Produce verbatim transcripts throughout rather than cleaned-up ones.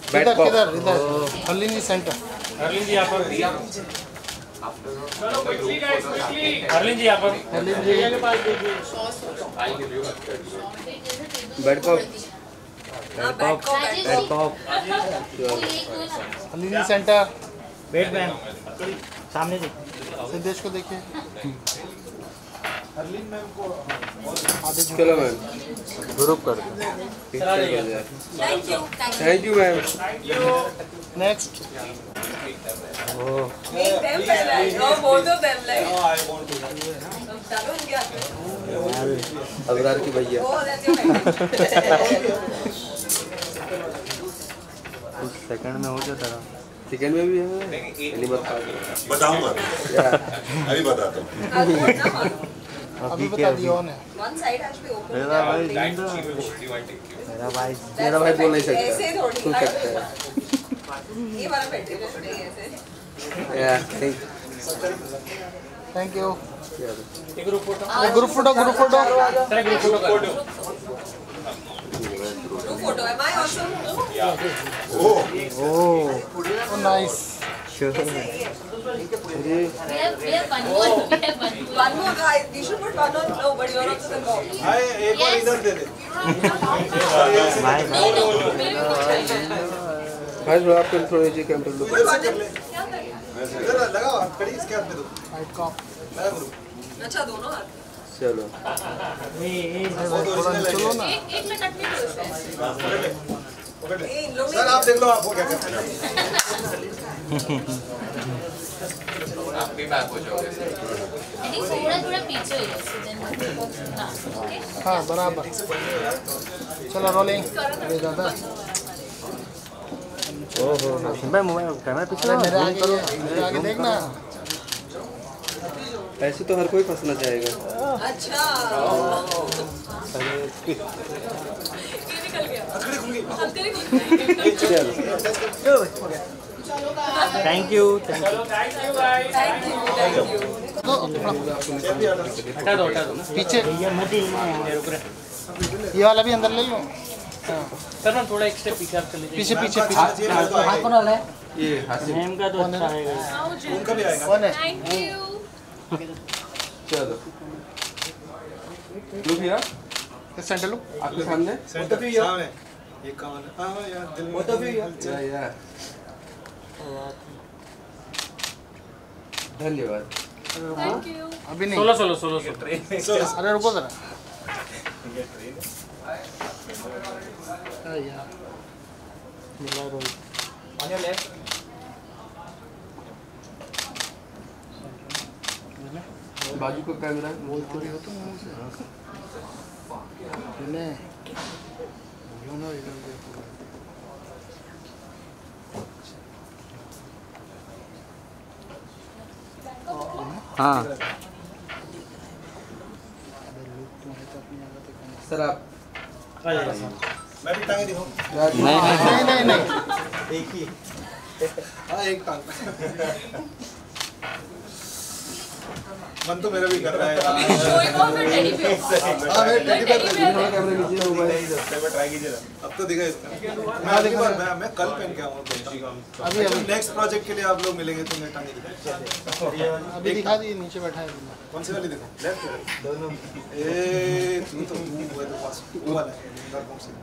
किधर किधर इधर हरलीन जी सेंटर। हरलीन जी यहाँ पर। हरलीन जी यहाँ पर। Harleen ji bad cop bad cop bad cop Harleen ji centre. Wait ma'am सामने से सिद्धेश को देखिए। हरलीन मैम को चलो मैम ग्रुप कर thank you thank you ma'am next. Make them feel like, oh, both of them like. Oh, I want to. चलो इनके हाथ में। अबरार की भैया Oh, that's your friend. Second में हो जाता है सेकंड में भी है पहली बार बताऊंगा अभी बताता हूँ अभी बता दिया उन्हें। One side has to be open. मेरा भाई जिंदा मेरा भाई मेरा भाई बोल नहीं सकता ऐसे थोड़ी सुन सकता है ये वाला बैटरी को नहीं ऐसे। या thank thank you. Group photo group photo group photo sir group photo कर Group photo. Am I also? Oh oh nice. We have we have one more. We have one more. One more guy. You should put one on. No, but you're also the boss. Hi एक और इधर दे दे भाई भाई थोड़ा आप थोड़ी जी camera लो इधर से कर ले इधर लगाओ खड़ी इसके हाथ में दो राइट कॉप। लगा करो अच्छा दोनों हाथ। चलो थोड़ा चलो ना। एक एक मिनट नहीं तो इसमें। पकड़ ले पकड़ ले ए, इन लोग सर आप देख लो आपको क्या करना है आप भी बैक हो जाओगे नहीं थोड़ा थोड़ा पीछे हो हाँ ओके हाँ बराबर। चलो रोलिंग। अरे दादा ओहो भाई मोबाइल कैमरा पीछे मेरे आगे मेरे आगे देखना। ऐसे तो हर कोई फंसना चाहेगा अच्छा ये निकल गया हथकड़ी खुल गई हथकड़ी खुल गई चलो thank you thank you thank you thank you हटा दो हटा दो पीछे ये मत हिलना रुक रहे ये वाला भी अंदर ले लो। सर मैम थोड़ा एक स्टेप पीछे आप चले पीछे पीछे हाथ पीछे। ये हाथ हाथ कौन वाला है? ये हासिल नेम का तो अच्छा है उनका भी आएगा कौन है? थैंक यू चलो लुक हियर सेंटर लो। आपके सामने सेंटर पे सामने ये कौन है हां यार दिल में तो भी या या धन्यवाद थैंक यू अभी नहीं। सोलो सोलो सोलो सोलो अरे रुको जरा। अरे यार मिला रोहित। ऑन योर लेफ्ट बाजू का कैमरा बोल थोड़ी हो तुम मुझसे। नहीं बोलो ना इधर देखो। हाँ अबे लोग तुम्हारे तो अपनी आदत है। सर आप मैं भी टांगे दिखाऊं नहीं नहीं नहीं नहीं एक ही हां एक टांग मन तो मेरा भी कर रहा है showing off your teddy bear हां मैं टेडी बेयर थोड़ा कैमरा नीचे मोबाइल मैं ट्राई कीजिए अब तो दिखा इसका मैं अगली बार मैं मैं कल पहन के आऊंगा अभी अभी नेक्स्ट प्रोजेक्ट के लिए आप लोग मिलेंगे तो मैं टांगे दिखाऊंगा अभी दिखा दी नीचे बैठा है। कौन सी वाली दिखाऊं लेफ्ट दोनों ए तू तो वो तो पास वो वाला है इधर कौन सी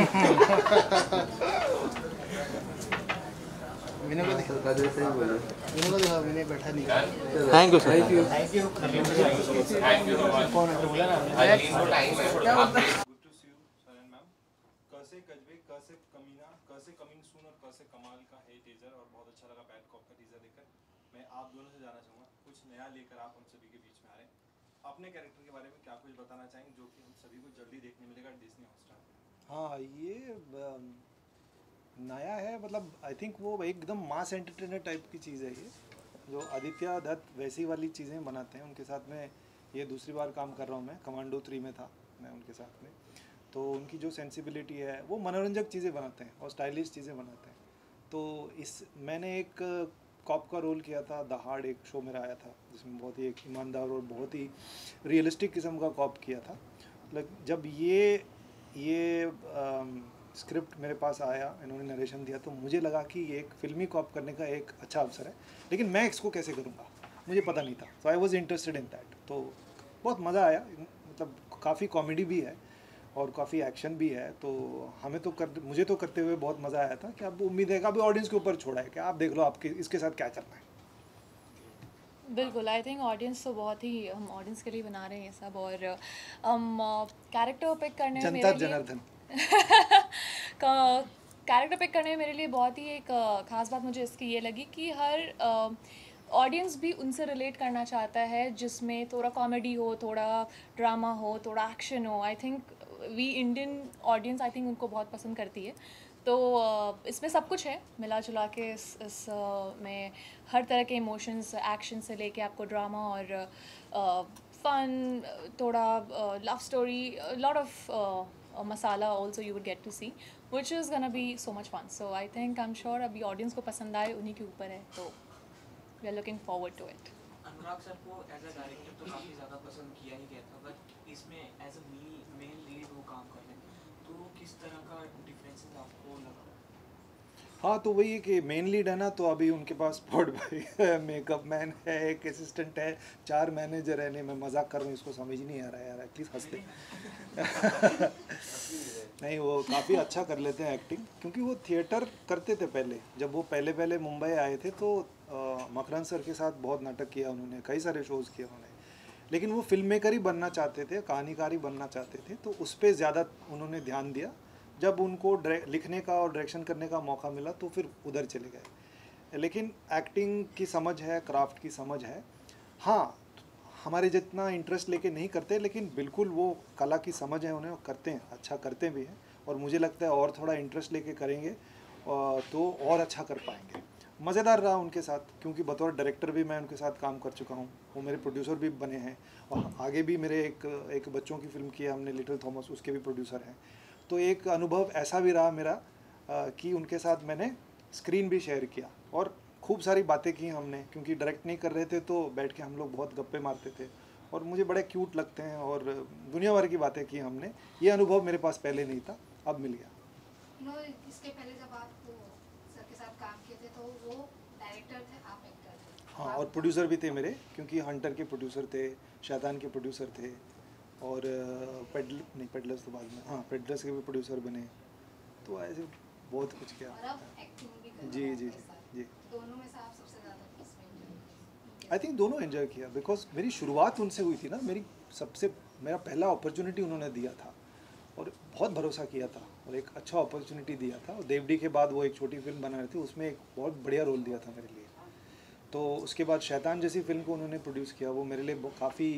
विनय को दिखा। काजल सही बोले विनय को दिखा। विनय बैठा नहीं। Thank you thank you thank you कौन है बोला ना। टाइम है आप Good to see you, sir and ma'am. कैसे कजबे कैसे कमीना कैसे कमिंग सून और कैसे कमाल का है टीजर और बहुत अच्छा लगा बैड कॉप का टीजर देखकर। मैं आप दोनों से जानना चाहूँगा कुछ नया लेकर आप हम सभी के बीच में आ रहे हैं अपने कैरेक्टर के बारे में क्या कुछ बताना चाहेंगे जो कि हम सभी को जल्दी देखने मिलेगा डिज्नी हॉटस्टार पे। हाँ ये अम, नया है मतलब आई थिंक वो एकदम मास एंटरटेनर टाइप की चीज़ है ये जो आदित्य दत्त वैसी वाली चीज़ें बनाते हैं उनके साथ में ये दूसरी बार काम कर रहा हूँ मैं कमांडो थ्री में था मैं उनके साथ में तो उनकी जो सेंसिबिलिटी है वो मनोरंजक चीज़ें बनाते हैं और स्टाइलिश चीज़ें बनाते हैं तो इस मैंने एक कॉप का रोल किया था दहाड़ एक शो मेरा आया था जिसमें बहुत ही एक ईमानदार और बहुत ही रियलिस्टिक किस्म का कॉप किया था मतलब जब ये ये स्क्रिप्ट मेरे पास आया, इन्होंने नरेशन दिया, तो मुझे लगा कि ये एक फिल्मी कॉप करने का एक अच्छा अवसर है, लेकिन मैं इसको कैसे करूँगा मुझे पता नहीं था। So I was interested in that. तो बहुत मज़ा आया, मतलब काफ़ी कॉमेडी भी है और काफ़ी एक्शन भी है। तो हमें तो कर मुझे तो करते हुए बहुत मज़ा आया था कि अब उम्मीद है कि अभी ऑडियंस के ऊपर छोड़ा है कि आप देख लो आपके इसके साथ क्या करना है। बिल्कुल, आई थिंक ऑडियंस तो बहुत ही, हम ऑडियंस के लिए बना रहे हैं ये सब, और हम कैरेक्टर पिक करने में जनता जनार्दन कैरेक्टर पिक करने में मेरे लिए बहुत ही एक अ, खास बात मुझे इसकी ये लगी कि हर ऑडियंस भी उनसे रिलेट करना चाहता है, जिसमें थोड़ा कॉमेडी हो, थोड़ा ड्रामा हो, थोड़ा एक्शन हो। I think we Indian audience I think उनको बहुत पसंद करती है। तो uh, इसमें सब कुछ है मिला जुला के, इस इस uh, में हर तरह के इमोशंस, एक्शन से लेके आपको ड्रामा और फन, uh, थोड़ा love story, lot of masala also you would get to see, which is gonna be so much fun. So I think I am sure अभी ऑडियंस को पसंद आए, उन्हीं के ऊपर है। तो we are looking forward to it. Anurag sir को एज अ डायरेक्टर तो काफ़ी ज़्यादा पसंद किया ही गया था, बट इसमें एज अ मेन लीड वो काम कर रहे हैं, तो किस तरह का डिफरेंसेस आपको लगा? हाँ, तो वही है कि मेन लीड है ना, तो अभी उनके पास स्पॉट भाई है, मेकअप मैन है, एक असिस्टेंट है, चार मैनेजर है। नहीं, मैं मजाक कर रहा हूँ, इसको समझ नहीं आ रहा है यार, एटलीस्ट हंसते नहीं, वो काफ़ी अच्छा कर लेते हैं एक्टिंग, क्योंकि वो थिएटर करते थे पहले। जब वो पहले पहले मुंबई आए थे तो मकरंद सर के साथ बहुत नाटक किया उन्होंने, कई सारे शोज़ किए उन्होंने, लेकिन वो फिल्म मेकर ही बनना चाहते थे, कहानीकार ही बनना चाहते थे। तो उस पर ज़्यादा उन्होंने ध्यान दिया। जब उनको लिखने का और डायरेक्शन करने का मौका मिला तो फिर उधर चले गए। लेकिन एक्टिंग की समझ है, क्राफ्ट की समझ है। हाँ, हमारे जितना इंटरेस्ट लेके नहीं करते, लेकिन बिल्कुल वो कला की समझ है उन्हें, करते हैं, अच्छा करते भी हैं। और मुझे लगता है और थोड़ा इंटरेस्ट लेके करेंगे तो और अच्छा कर पाएंगे। मज़ेदार रहा उनके साथ, क्योंकि बतौर डायरेक्टर भी मैं उनके साथ काम कर चुका हूँ, वो मेरे प्रोड्यूसर भी बने हैं, और आगे भी मेरे एक एक बच्चों की फिल्म की है हमने, लिटिल थॉमस, उसके भी प्रोड्यूसर हैं। तो एक अनुभव ऐसा भी रहा मेरा आ, कि उनके साथ मैंने स्क्रीन भी शेयर किया और खूब सारी बातें की हमने, क्योंकि डायरेक्ट नहीं कर रहे थे तो बैठ के हम लोग बहुत गप्पे मारते थे और मुझे बड़े क्यूट लगते हैं, और दुनिया भर की बातें की हमने। ये अनुभव मेरे पास पहले नहीं था, अब मिल गया। नो, इसके पहले जब आप सर के साथ काम किए थे तो वो डायरेक्टर थे, आप एक्टर थे। हाँ, और प्रोड्यूसर भी थे मेरे, क्योंकि हंटर के प्रोड्यूसर थे, शैतान के प्रोड्यूसर थे, और पेडल नहीं पेडलर्स तो बाद में, हाँ पेडलर्स के भी प्रोड्यूसर बने। तो ऐसे बहुत कुछ किया। और अब एक्टिंग भी कर जी जी जी जी दोनों में से आप सबसे ज़्यादा किसमें? आई थिंक दोनों एंजॉय किया, बिकॉज मेरी शुरुआत उनसे हुई थी ना। मेरी सबसे मेरा पहला अपॉर्चुनिटी उन्होंने दिया था और बहुत भरोसा किया था और एक अच्छा अपॉर्चुनिटी दिया था। और देवडी के बाद वो एक छोटी फिल्म बना रहे थे, उसमें एक बहुत बढ़िया रोल दिया था मेरे लिए। तो उसके बाद शैतान जैसी फिल्म को उन्होंने प्रोड्यूस किया, वो मेरे लिए काफ़ी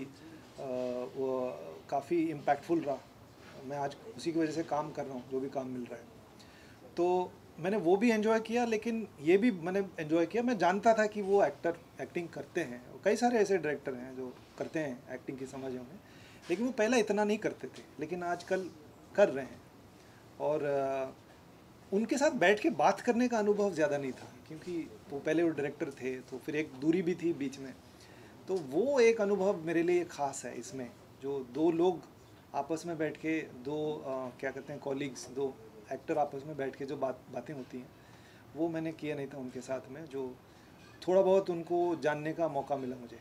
वो काफ़ी इम्पैक्टफुल रहा। मैं आज उसी की वजह से काम कर रहा हूँ, जो भी काम मिल रहा है। तो मैंने वो भी एंजॉय किया, लेकिन ये भी मैंने एंजॉय किया। मैं जानता था कि वो एक्टर एक्टिंग करते हैं, कई सारे ऐसे डायरेक्टर हैं जो करते हैं, एक्टिंग की समझ है उन्हें, लेकिन वो पहले इतना नहीं करते थे, लेकिन आजकल कर रहे हैं। और आ, उनके साथ बैठ के बात करने का अनुभव ज़्यादा नहीं था, क्योंकि वो पहले वो डायरेक्टर थे, तो फिर एक दूरी भी थी बीच में। तो वो एक अनुभव मेरे लिए ख़ास है इसमें, जो दो लोग आपस में बैठ के, दो आ, क्या कहते हैं कॉलीग्स, दो एक्टर आपस में बैठ के जो बात बातें होती हैं, वो मैंने किया नहीं था उनके साथ में। जो थोड़ा बहुत उनको जानने का मौका मिला मुझे।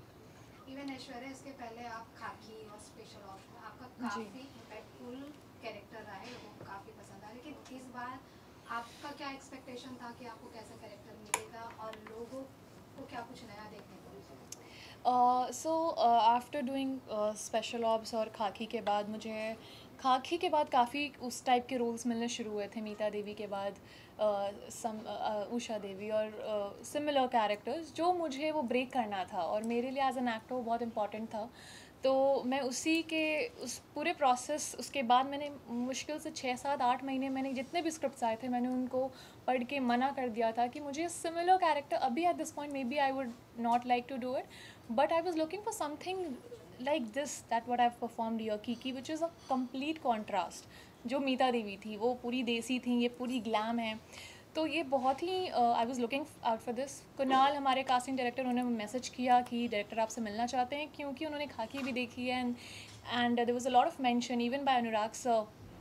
इवन ऐश्वर्या, इसके पहले आप खाकी और स्पेशल ऑफ, आपका काफ़ी इम्पैक्टफुल कैरेक्टर रहा है, लोगों को काफ़ी पसंद आया, लेकिन इस बार आपका क्या एक्सपेक्टेशन था कि आपको कैसा कैरेक्टर मिलेगा और लोगों को क्या कुछ नया देखने को मिलेगा? So after doing special ops और खाकी के बाद, मुझे खाकी के बाद काफ़ी उस टाइप के रोल्स मिलने शुरू हुए थे। मीता देवी के बाद uh, सम uh, उषा देवी और सिमिलर uh, कैरेक्टर्स, जो मुझे वो ब्रेक करना था और मेरे लिए एज एन एक्टर वो बहुत इम्पॉर्टेंट था। तो मैं उसी के उस पूरे प्रोसेस, उसके बाद मैंने मुश्किल से छः सात आठ महीने मैंने जितने भी स्क्रिप्ट्स आए थे मैंने उनको पढ़ के मना कर दिया था कि मुझे सिमिलर कैरेक्टर अभी at this point maybe I would not like to do it, but I was looking for something like this, that what I've performed here, Kiki, which is a complete contrast. जो मीता देवी थी वो पूरी देसी थी, ये पूरी glam है। तो ये बहुत ही I was looking out for this. Kunal हमारे कास्टिंग डायरेक्टर, उन्होंने मैसेज किया कि डायरेक्टर आपसे मिलना चाहते हैं, क्योंकि उन्होंने खाकी भी देखी है, and and there was a lot of mention even by Anurag sir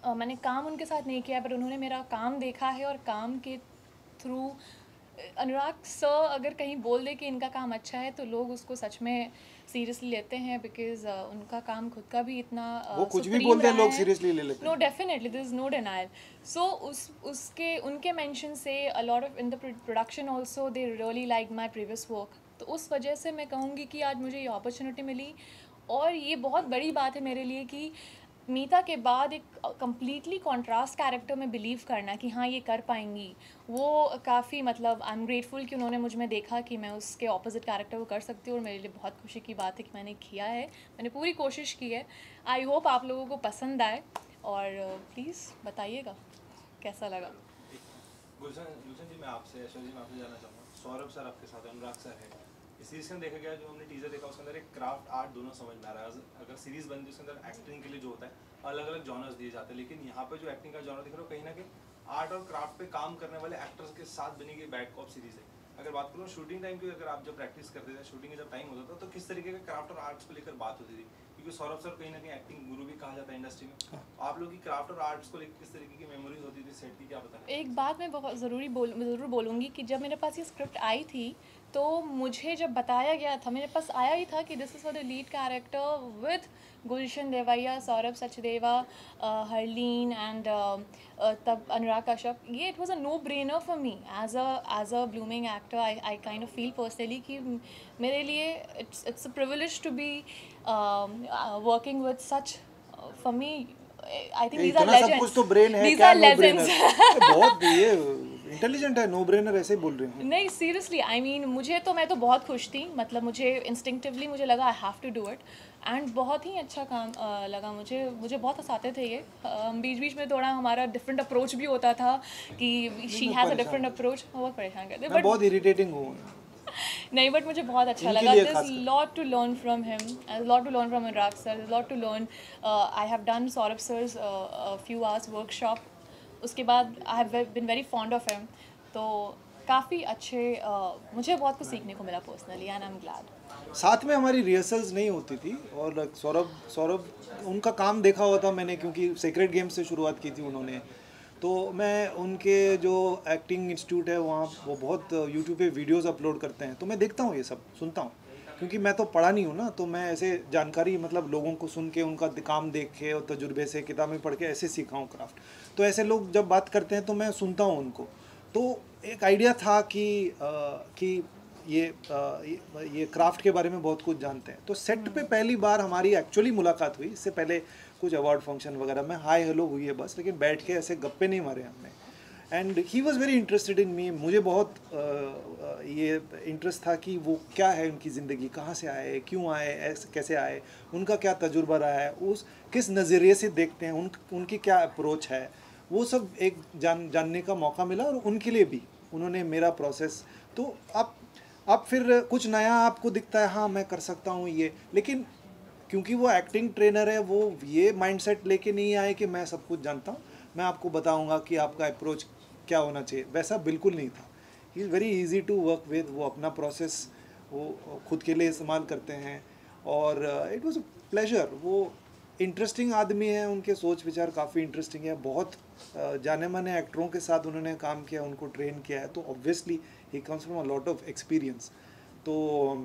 uh, मैंने काम उनके साथ नहीं किया, पर उन्होंने मेरा काम देखा है और काम के थ्रू अनुराग सर अगर कहीं बोल दे कि इनका काम अच्छा है तो लोग उसको सच में सीरियसली लेते हैं, बिकॉज uh, उनका काम खुद का भी इतना uh, वो कुछ भी बोलते हैं लोग सीरियसली ले लेते हैं. No definitely there is no denial. So उस उसके उनके मेंशन से a lot of in the production also they really like my previous work. तो उस वजह से मैं कहूँगी कि आज मुझे ये अपॉर्चुनिटी मिली और ये बहुत बड़ी बात है मेरे लिए कि मीता के बाद एक कम्प्लीटली कॉन्ट्रास्ट कैरेक्टर में बिलीव करना कि हाँ ये कर पाएंगी, वो काफ़ी मतलब आई एम ग्रेटफुल कि उन्होंने मुझ में देखा कि मैं उसके ऑपोजिट कैरेक्टर को कर सकती हूँ और मेरे लिए बहुत खुशी की बात है कि मैंने किया है, मैंने पूरी कोशिश की है. आई होप आप लोगों को पसंद आए और प्लीज़ बताइएगा कैसा लगा. गुलशन गुलशन जी, मैं आपसे ऐश्वर्या जी मैं आपसे जानना चाहूँगा, सौरभ सर आपके साथ, अनुराग सर है, इस सीरीज में देखा गया जो हमने टीजर देखा उसके अंदर एक क्राफ्ट आर्ट दोनों समझ में आ रहा है. अगर सीरीज बनती है उसके अंदर एक्टिंग के लिए जो होता है अलग अलग जॉनर्स दिए जाते हैं, लेकिन यहाँ पे जो एक्टिंग का जॉनर दिख रहा है कहीं ना कहीं आर्ट और क्राफ्ट पे काम करने वाले एक्टर्स के साथ बनी गई बैड कॉप सीरीज है. अगर बात करूँ शूटिंग टाइम की, अगर आप जब प्रैक्टिस करते थे, शूटिंग का जब टाइम होता था तो किस तरीके का क्राफ्ट और आर्ट्स को लेकर बात होती थी, क्योंकि सौरभ सर कहीं ना कहीं एक्टिंग गुरु भी कहा जाता है इंडस्ट्री में, आप लोग की क्राफ्ट और आर्ट्स को लेकर किस तरीके की मेमोरीज होती थी सेट की, क्या बताना? एक बात मैं बहुत ज़रूरी बोल ज़रूर बोलूँगी कि जब मेरे पास ये स्क्रिप्ट आई थी तो मुझे जब बताया गया था, मेरे पास आया ही था कि this is for the lead character with Gulshan Devaiah, Saurabh Sachdeva, Harleen and तब अनुराग कश्यप. ये it was a no brainer for me as a as a blooming actor. I I kind of feel personally कि मेरे लिए it's it's a privilege to be working with such. For me I think these are legends. कुछ तो brain है, क्या no brainer, बहुत ये intelligent है, नो ब्रेनर ऐसे ही बोल रहे हैं. नहीं सीरियसली आई मीन मुझे तो मैं तो बहुत खुश थी, मतलब मुझे इंस्टिंक्टिवली मुझे लगा I have to do it and बहुत ही अच्छा काम uh, लगा मुझे मुझे बहुत हंसाते थे ये. uh, बीच बीच में थोड़ा हमारा डिफरेंट अप्रोच भी होता था कि she has a different approach. बहुत परेशान करते बट बहुत इरिटेटिंग हूँ नहीं, बट मुझे बहुत अच्छा लगा. There is lot to learn from him, lot to learn from Anurag sir, lot to learn. I have done Saurabh sir's few hours workshop, उसके बाद I have been very fond of him. तो काफ़ी अच्छे uh, मुझे बहुत कुछ सीखने को मिला personally and I am glad. साथ में हमारी रिहर्सल्स नहीं होती थी और सौरभ सौरभ उनका काम देखा हुआ था मैंने, क्योंकि सेक्रेट गेम से शुरुआत की थी उन्होंने. तो मैं उनके जो एक्टिंग इंस्टीट्यूट है वहाँ वो बहुत यूट्यूब पे वीडियोस अपलोड करते हैं, तो मैं देखता हूँ, ये सब सुनता हूँ, क्योंकि मैं तो पढ़ा नहीं हूँ ना, तो मैं ऐसे जानकारी मतलब लोगों को सुन के उनका काम देख के और तजुर्बे से किताबें पढ़ के ऐसे सीखा हूँ क्राफ्ट. तो ऐसे लोग जब बात करते हैं तो मैं सुनता हूँ उनको. तो एक आइडिया था कि आ, कि ये आ, ये, ये क्राफ्ट के बारे में बहुत कुछ जानते हैं. तो सेट पे पहली बार हमारी एक्चुअली मुलाकात हुई. इससे पहले कुछ अवार्ड फंक्शन वगैरह में हाय हेलो हुई है बस, लेकिन बैठ के ऐसे गप्पे नहीं मारे हमने. And he was very interested in me. मुझे बहुत आ, ये इंटरेस्ट था कि वो क्या है उनकी ज़िंदगी, कहाँ से आए, क्यों आए, ऐसे कैसे आए, उनका क्या तजुर्बा रहा है, उस किस नज़रिए से देखते हैं, उन उनकी क्या अप्रोच है, वो सब एक जान जानने का मौका मिला. और उनके लिए भी उन्होंने मेरा प्रोसेस. तो आप अब फिर कुछ नया आपको दिखता है, हाँ मैं कर सकता हूँ ये, लेकिन क्योंकि वो एक्टिंग ट्रेनर है, वो ये माइंडसेट लेके नहीं आए कि मैं सब कुछ जानता हूँ, मैं आपको बताऊँगा कि आपका अप्रोच क्या होना चाहिए. वैसा बिल्कुल नहीं था. He is very easy to work with. वो अपना प्रोसेस वो खुद के लिए इस्तेमाल करते हैं और इट वाज अ प्लेजर. वो इंटरेस्टिंग आदमी है, उनके सोच विचार काफ़ी इंटरेस्टिंग है. बहुत जाने माने एक्टरों के साथ उन्होंने काम किया, उनको ट्रेन किया है, तो obviously he comes from a lot of experience. तो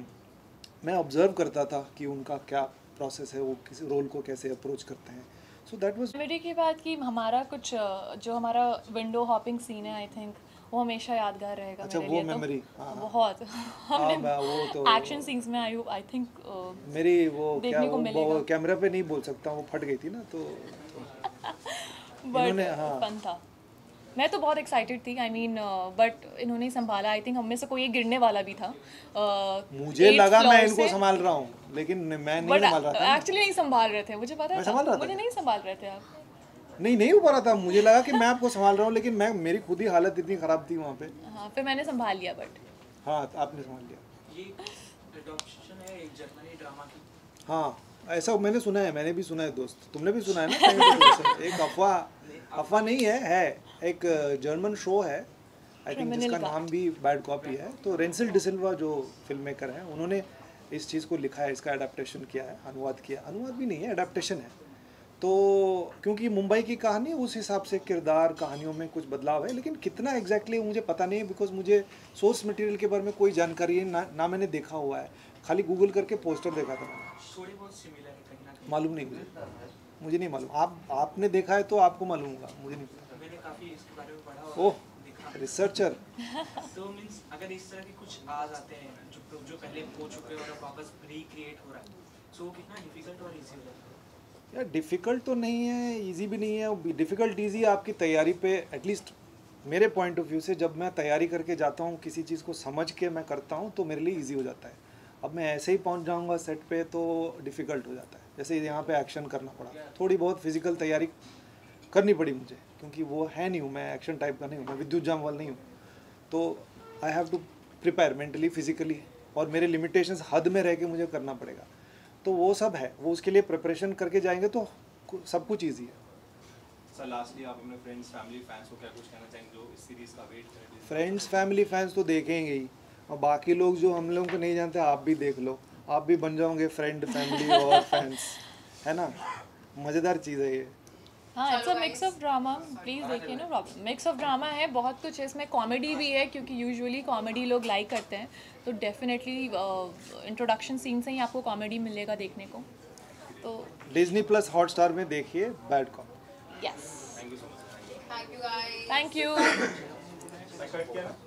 मैं ऑब्जर्व करता था कि उनका क्या प्रोसेस है, वो किसी रोल को कैसे अप्रोच करते हैं. सो दैट वाज मेरे की बात कि हमारा कुछ जो हमारा विंडो हॉपिंग सीन है, आई थिंक वो हमेशा यादगार रहेगा. अच्छा, मेरे वो लिए मेमोरी तो बहुत हमने वो तो एक्शन सीन्स में आई आई थिंक मेरी वो क्या वो, वो कैमरा पे नहीं बोल सकता, वो फट गई थी ना, तो बट फन था. मैं तो बहुत एक्साइटेड थी. आई मीन बट इन्होंने संभाला. आई थिंक हम में से कोई एक गिरने वाला भी था. uh, मुझे लगा मैं इनको संभाल रहा हूँ, लेकिन मैं नहीं संभाल रहा था. एक्चुअली नहीं संभाल रहे थे, मुझे पता है. मुझे नहीं संभाल रहे थे आप. नहीं नहीं हो पा रहा था. मुझे लगा कि मैं आपको संभाल रहा हूँ, लेकिन मैं मेरी खुद ही हालत इतनी ख़राब थी वहाँ पे. हाँ, फिर मैंने संभाल लिया. बट हाँ, आपने संभाल लिया. ये एडॉप्शन है एक जर्मनी ड्रामा की. हाँ, ऐसा मैंने सुना है, मैंने भी सुना है दोस्त, तुमने भी सुना है ना. एक अफवाह अफवाह नहीं है, है एक जर्मन शो है, आई थिंक जिसका नाम भी बैड कॉपी है. तो रेंसिल डिसिल्वा जो फिल्म मेकर हैं, उन्होंने इस चीज़ को लिखा है, इसका एडाप्टेशन किया है, अनुवाद किया. अनुवाद भी नहीं है, एडाप्टेशन है. तो क्योंकि मुंबई की कहानी उस हिसाब से किरदार कहानियों में कुछ बदलाव है, लेकिन कितना एग्जैक्टली मुझे पता नहीं है, बिकॉज मुझे सोर्स मटेरियल के बारे में कोई जानकारी है ना, ना मैंने देखा हुआ है, खाली गूगल करके पोस्टर देखा था मैंने। थोड़ी बहुत सिमिलर है कहीं ना कहीं। मालूम नहीं मुझे मुझे नहीं मालूम। आप आपने देखा है तो आपको मालूम होगा, मुझे नहीं पता। मैंने काफ़ी इसके बारे में पढ़ा और ओह देखा। रिसर्चर। तो मीन्स अगर इस तरह के कुछ आ जाते हैं जो जो पहले हो चुके हैं और अब वापस रिक्रिएट हो रहा है, सो वो कितना डिफिकल्ट और इजी हो जाता है? यार डिफ़िकल्ट तो नहीं है, इजी भी नहीं है। डिफ़िकल्ट इजी आपकी तैयारी पे, एटलीस्ट मेरे पॉइंट ऑफ व्यू से जब मैं तैयारी करके जाता हूँ किसी चीज़ को समझ के मैं करता हूँ तो मेरे लिए इजी हो जाता है। अब मैं ऐसे ही पहुँच जाऊँगा सेट पे तो डिफ़िकल्ट हो जाता है। जैसे यहाँ पे एक्शन करना पड़ा, थोड़ी बहुत फिजिकल तैयारी करनी पड़ी मुझे, क्योंकि वो है नहीं हूँ मैं, एक्शन टाइप का नहीं हूँ मैं, विद्युत जामवाल नहीं हूँ, तो I have to prepare mentally physically, और मेरे लिमिटेशंस हद में रह के मुझे करना पड़ेगा। तो वो सब है, वो उसके लिए प्रिपरेशन करके जाएंगे तो सब कुछ ईजी है। सर लास्टली आप अपने फ्रेंड्स फैमिली फैंस को क्या कुछ कहना चाहेंगे जो इस सीरीज़ का वेट कर रहे हैं? फ्रेंड्स फैमिली फैंस तो देखेंगे ही, और बाकी लोग जो हम लोगों को नहीं जानते आप भी देख लो, आप भी बन जाओगे फ्रेंड फैमिली और फैंस, है ना? मज़ेदार चीज़ है ये। हाँ, it's a mix of drama, please देखिए ना प्रॉब्लम, मिक्स ऑफ ड्रामा है, बहुत कुछ है इसमें, कॉमेडी भी है क्योंकि यूजुअली कॉमेडी लोग लाइक करते हैं, तो डेफिनेटली इंट्रोडक्शन सीन से ही आपको कॉमेडी मिलेगा देखने को। तो डिज्नी प्लस हॉटस्टार में देखिए bad cop. Yes, thank you so much. Thank you guys. Thank you. मैं कट किया ना?